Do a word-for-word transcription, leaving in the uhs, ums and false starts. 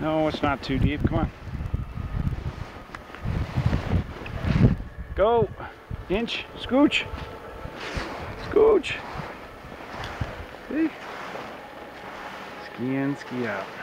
No, it's not too deep. Come on. Go. Inch. Scooch. Scooch. See? Ski in, ski out.